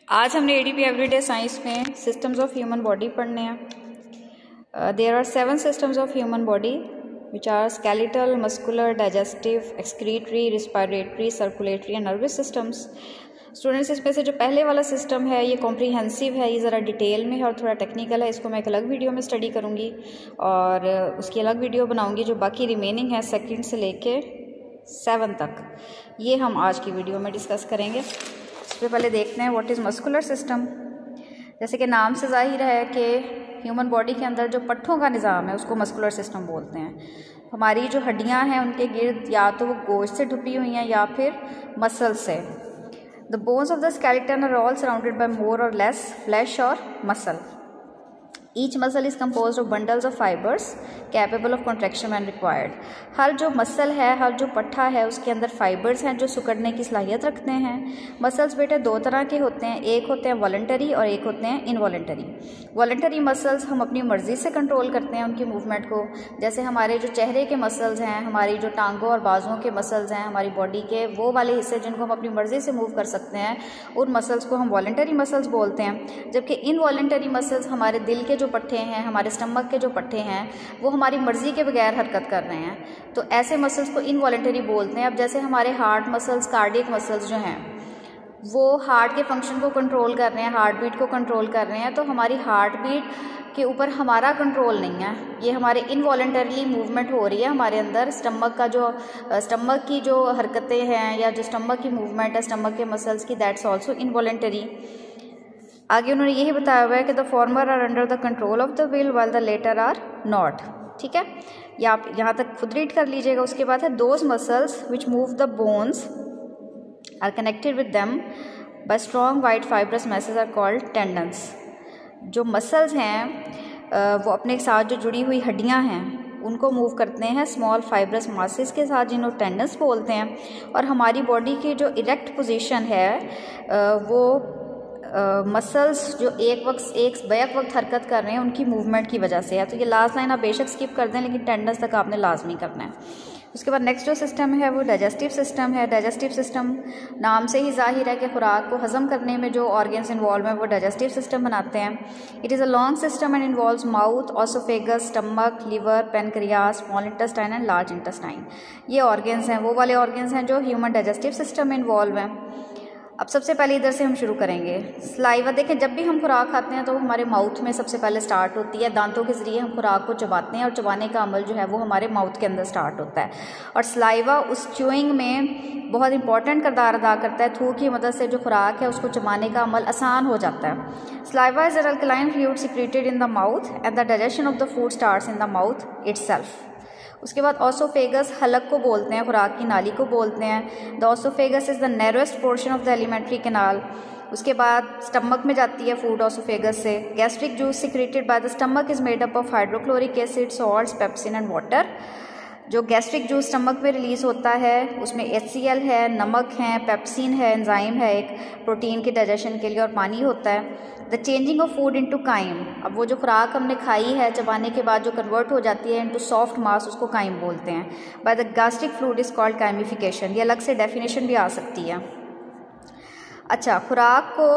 आज हमने ADP everyday science में सिस्टम्स ऑफ ह्यूमन बॉडी पढ़ने हैं। There are 7 systems of human body which are skeletal, muscular, digestive, excretory, respiratory, circulatory and nervous systems. Students, इसमें से जो पहले वाला सिस्टम है ये कॉम्प्रीहेंसिव है, ये ज़रा डिटेल में है और थोड़ा टेक्निकल है। इसको मैं एक अलग वीडियो में स्टडी करूँगी और उसकी अलग वीडियो बनाऊँगी। जो बाकी रिमेनिंग है 2nd से लेके 7 तक, ये हम आज की वीडियो में डिस्कस करेंगे। सबसे पहले देखते हैं व्हाट इज़ मस्कुलर सिस्टम। जैसे कि नाम से जाहिर है कि ह्यूमन बॉडी के अंदर जो पट्ठों का निज़ाम है उसको मस्कुलर सिस्टम बोलते हैं। हमारी जो हड्डियां हैं उनके गिर्द या तो वो गोश्त से ढुपी हुई हैं या फिर मसल से। The bones of the skeleton are all surrounded by more or less flesh और muscle. Each muscle is compose of bundles of fibres capable of contraction when required. हर जो मसल है, हर जो पट्ठा है, उसके अंदर फाइबर्स हैं जो सिकुड़ने की सलाहियत रखते हैं। मसल्स बेटे 2 तरह के होते हैं, एक होते हैं वॉलंटरी और एक होते हैं इनवॉलंटरी। वॉलंटरी मसल्स हम अपनी मर्ज़ी से कंट्रोल करते हैं उनकी मूवमेंट को। जैसे हमारे जो चेहरे के मसल्स हैं, हमारी जो टांगों और बाजुओं के मसल्स हैं, हमारी बॉडी के वो वाले हिस्से जिनको हम अपनी मर्ज़ी से मूव कर सकते हैं, उन मसल्स को हम वॉलंटरी मसल्स बोलते हैं। जबकि इनवॉलंटरी मसल्स हमारे दिल के जो पट्ठे हैं, हमारे स्टमक के जो पट्ठे हैं, वो हमारी मर्जी के बगैर हरकत कर रहे हैं, तो ऐसे मसल्स को इनवॉलंटरी बोलते हैं। अब जैसे हमारे हार्ट मसल्स, कार्डियक मसल्स जो हैं वो हार्ट के फंक्शन को कंट्रोल कर रहे हैं, हार्ट बीट को कंट्रोल कर रहे हैं, तो हमारी हार्ट बीट के ऊपर हमारा कंट्रोल नहीं है, ये हमारे इनवॉलंटरीली मूवमेंट हो रही है हमारे अंदर। स्टमक की जो हरकतें हैं या जो स्टमक की मूवमेंट है स्टमक के मसल्स की, दैट्स ऑल्सो इनवॉलंटरी। आगे उन्होंने यही बताया हुआ है कि the former are under the control of the will while the latter are not. ठीक है, या आप यहाँ तक खुद रीड कर लीजिएगा। उसके बाद है those muscles which move the bones are connected with them by strong white fibrous message are called tendons. जो मसल्स हैं वो अपने साथ जो जुड़ी हुई हड्डियाँ हैं उनको मूव करते हैं स्मॉल फाइब्रस मासेस के साथ, जिन्हों टेंडन्स बोलते हैं। और हमारी बॉडी की जो इरेक्ट पोजीशन है वो मसल्स जो एक बैक वक्त हरकत कर रहे हैं उनकी मूवमेंट की वजह से है। तो ये लास्ट लाइन आप बेशक स्किप कर दें, लेकिन टेंडन्स तक आपने लाजमी करना है। उसके बाद नेक्स्ट जो सिस्टम है वो डाइजेस्टिव सिस्टम है। डाइजेस्टिव सिस्टम नाम से ही जाहिर है कि खुराक को हजम करने में जो ऑर्गन्स इन्वॉल्व हैं वो डाइजेस्टिव सिस्टम बनाते हैं। It is a long system and involves mouth, oesophagus, stomach, liver, pancreas, small intestine and large intestine. ये ऑर्गन्स हैं, वो वाले ऑर्गन्स हैं जो ह्यूमन डाइजेस्टिव सिस्टम में इन्वॉल्व हैं। अब सबसे पहले इधर से हम शुरू करेंगे। सलाइवा देखें, जब भी हम खुराक खाते हैं तो वो हमारे माउथ में सबसे पहले स्टार्ट होती है। दांतों के ज़रिए हम खुराक को चबाते हैं और चबाने का अमल जो है वो हमारे माउथ के अंदर स्टार्ट होता है। और सलाइवा उस च्यूइंग में बहुत इंपॉर्टेंट किरदार अदा करता है। थूक की मदद से जो खुराक है उसको चबाने का अमल आसान हो जाता है। Saliva is an alkaline fluid secreted in the mouth and the digestion of the food starts in the mouth itself. उसके बाद ऑसोफेगस हलक को बोलते हैं, खुराक की नाली को बोलते हैं। The oesophagus is the narrowest portion of the alimentary canal. उसके बाद स्टमक में जाती है फूड ऑसोफेगस से। Gastric juice secreted by the stomach is made up of hydrochloric acid, salts, pepsin and water. जो गैस्ट्रिक जूस स्टमक में release होता है उसमें HCl है, नमक है, पेप्सिन है, एंजाइम है एक प्रोटीन के डाइजेशन के लिए, और पानी होता है। The changing of food into chyme, अब वो जो खुराक हमने खाई है चबाने के बाद जो कन्वर्ट हो जाती है इनटू सॉफ्ट मास, उसको काइम बोलते हैं। By the gastric fluid is called chymification. ये अलग से डेफिनेशन भी आ सकती है। अच्छा, खुराक को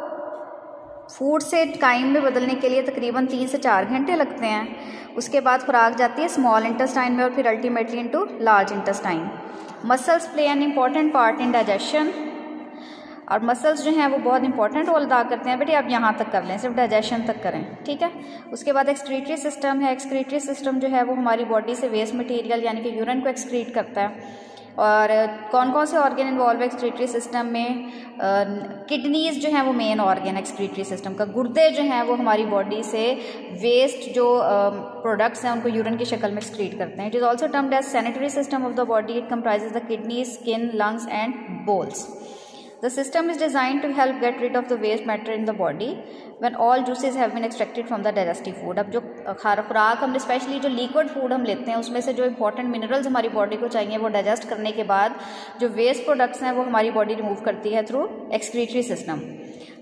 फूड से काइम में बदलने के लिए तकरीबन 3 से 4 घंटे लगते हैं। उसके बाद खुराक जाती है स्मॉल इंटेस्टाइन में और फिर ultimately into large intestine. Muscles play an important part in digestion, और मसल्स जो हैं वो बहुत इंपॉर्टेंट रोल अदा करते हैं। बेटे आप यहाँ तक कर लें, सिर्फ डाइजेशन तक करें, ठीक है। उसके बाद एक्सक्रीटरी सिस्टम है। एक्सक्रीटरी सिस्टम जो है वो हमारी बॉडी से वेस्ट मटेरियल यानी कि यूरिन को एक्सक्रीट करता है। और कौन कौन से ऑर्गन इन्वॉल्व है एक्सक्रीटरी सिस्टम में? किडनीज जो हैं वो मेन ऑर्गन एक्सक्रीटरी सिस्टम का। गुर्दे जो हैं वो हमारी बॉडी से वेस्ट जो प्रोडक्ट्स हैं उनको यूरिन की शक्ल में एक्सक्रीट करते हैं। It is also termed as sanitary system of the body. It comprises the kidney, skin, lungs and bowels. The system is designed to help get rid of the waste matter in the body when all juices have been extracted from the digestive food। अब जो खुराक हमने specially जो liquid food हम लेते हैं उसमें से जो इंपॉर्टेंट मिनरल्स हमारी बॉडी को चाहिए वो डाइजेस्ट करने के बाद जो वेस्ट प्रोडक्ट्स हैं वो हमारी बॉडी रिमूव करती है थ्रू एक्सक्रीटरी सिस्टम।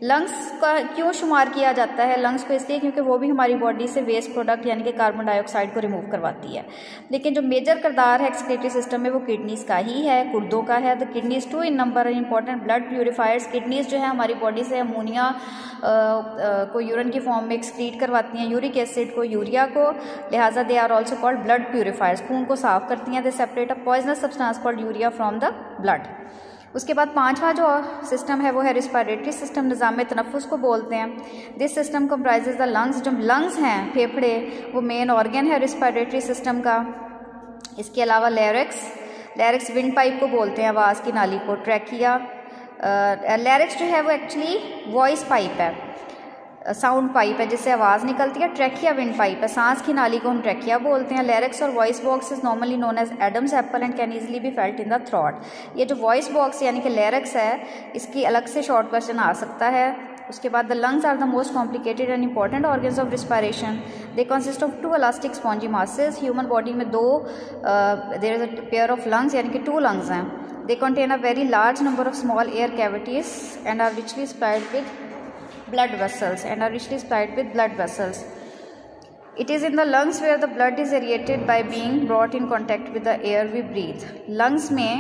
लंग्स का क्यों शुमार किया जाता है? लंग्स को इसलिए क्योंकि वो भी हमारी बॉडी से वेस्ट प्रोडक्ट यानी कि कार्बन डाइऑक्साइड को रिमूव करवाती है। लेकिन जो मेजर किरदार है एक्सक्रीटरी सिस्टम में वो किडनीज़ का ही है, गुर्दों का है। The kidneys two in number important blood purifiers. Kidneys जो है हमारी बॉडी से अमोनिया को यूरिन की फॉर्म में एक्सक्रीट करवाती हैं, यूरिक एसिड को, यूरिया को, लिहाजा they are also called blood purifiers. खून को साफ करती हैं। They separate a poisonous substance called urea from the blood. उसके बाद पांचवा जो सिस्टम है वो है रिस्पायरेटरी सिस्टम, निज़ाम तनफ़ुस को बोलते हैं। This system comprises the lungs. जो लंग्स हैं, फेफड़े, वो मेन ऑर्गन है रिस्पायरेटरी सिस्टम का। इसके अलावा लैरिक्स विंड पाइप को बोलते हैं, आवाज़ की नाली को। ट्रैकिया, लैरिक्स जो है वो एक्चुअली वॉइस पाइप है, साउंड पाइप है जिससे आवाज़ निकलती है। ट्रैकिया विंड पाइप है, सांस की नाली को हम ट्रैकिया बोलते हैं। Larynx or voice box is normally known as Adam's apple and can easily be felt in the throat. ये जो वॉइस बॉक्स यानी कि लैरिक्स है, इसकी अलग से शॉर्ट क्वेश्चन आ सकता है। उसके बाद the lungs are the most complicated and important organs of respiration. They consist of 2 elastic spongy masses. Human body में 2 there is a pair of lungs यानी कि 2 लंग्स हैं। They contain a very large number of small air cavities and are richly supplied with blood vessels. It is in the lungs where the blood is aerated by being brought in contact with the air we breathe. Lungs में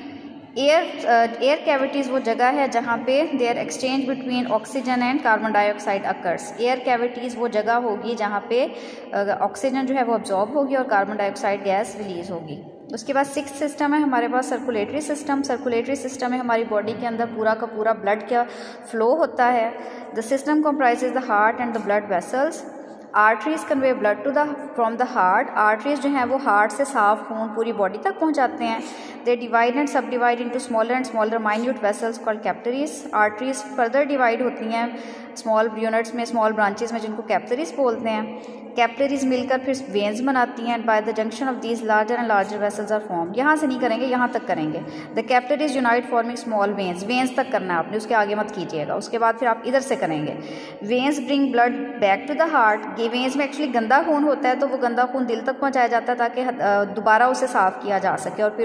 air cavities वो जगह है जहाँ पे there exchange between oxygen and carbon dioxide occurs. Air cavities वो जगह होगी जहाँ पे ऑक्सीजन जो है वो अब्जॉर्ब होगी और कार्बन डाइऑक्साइड गैस रिलीज होगी। उसके बाद 6th सिस्टम है हमारे पास सर्कुलेटरी सिस्टम। सर्कुलेटरी सिस्टम में हमारी बॉडी के अंदर पूरा का पूरा ब्लड का फ्लो होता है। The system comprises the heart and the blood vessels. Arteries convey blood from the heart. Arteries जो हैं वो हार्ट से साफ खून पूरी बॉडी तक पहुंचाते हैं। They divide and subdivide into smaller and smaller minute vessels called capillaries. Arteries further divide होती हैं स्मॉल यूनिट्स में, स्मॉल ब्रांचेस में, जिनको कैपिलरीज बोलते हैं। कैपिलरीज मिलकर फिर वेन्स बनाती हैं। By the junction of these larger and larger vessels are form. यहाँ से नहीं करेंगे, यहाँ तक करेंगे। The capillaries unite forming small veins. Veins तक करना है आपने, उसके आगे मत कीजिएगा। उसके बाद फिर आप इधर से करेंगे। Veins bring blood back to the heart. ये वेन्स में एक्चुअली गंदा खून होता है तो वो गंदा खून दिल तक पहुँचाया जाता है ताकि दोबारा उसे साफ किया जा सके और फिर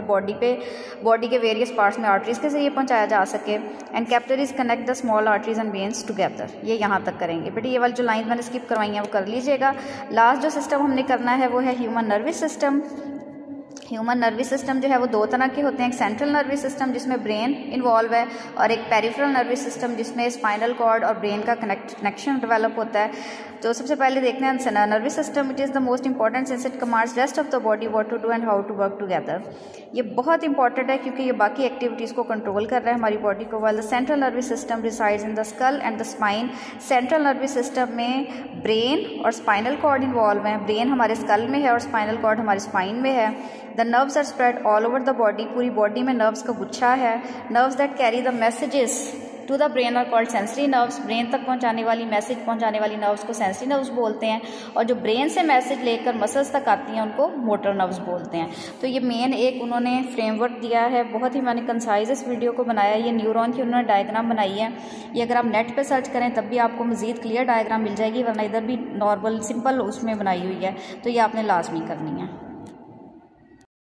बॉडी के वेरियस पार्ट्स में आर्टरीज के जरिए पहुँचाया जा सके। And capillaries connect the small arteries and veins together. ये यहाँ तक करेंगे। बेटे ये वाली जो लाइन मैंने स्किप करवाई है वो कर लीजिएगा। लास्ट जो सिस्टम हमने करना है वो है human nervous system. Human nervous system जो है वो 2 तरह के होते हैं। एक सेंट्रल नर्वस सिस्टम जिसमें ब्रेन इन्वॉल्व है और एक पेरिफेरल नर्वस सिस्टम जिसमें स्पाइनल कॉर्ड और ब्रेन का कनेक्शन डेवलप होता है। तो सबसे पहले देखते हैं nervous system. It is the most important since it commands rest of the body what to do and how to work together. ये बहुत इंपॉर्टेंट है क्योंकि ये बाकी एक्टिविटीज़ को कंट्रोल कर रहा है हमारी बॉडी को। While the central nervous system resides in the skull and the spine. Central nervous system में ब्रेन और स्पाइनल कॉर्ड इन्वॉल्व हैं। ब्रेन हमारे स्कल में है और स्पाइनल कॉर्ड हमारे स्पाइन में है। The nerves are spread all over the body. पूरी बॉडी में नर्व्स का गुच्छा है। Nerves that carry the messages to the brain are called sensory nerves. Brain तक पहुंचाने वाली मैसेज पहुंचाने वाली नर्व्स को सेंसरी नर्व्स बोलते हैं और जो ब्रेन से मैसेज लेकर मसल्स तक आती हैं उनको मोटर नर्व्स बोलते हैं। तो ये मेन एक उन्होंने फ्रेमवर्क दिया है, बहुत ही मैंने कंसाइज इस वीडियो को बनाया। ये न्यूरॉन की उन्होंने डायग्राम बनाई है। ये अगर आप नेट पे सर्च करें तब भी आपको मज़ीद क्लियर डायग्राम मिल जाएगी, वरना इधर भी नॉर्मल सिंपल उसमें बनाई हुई है। तो ये आपने लाजमी करनी है।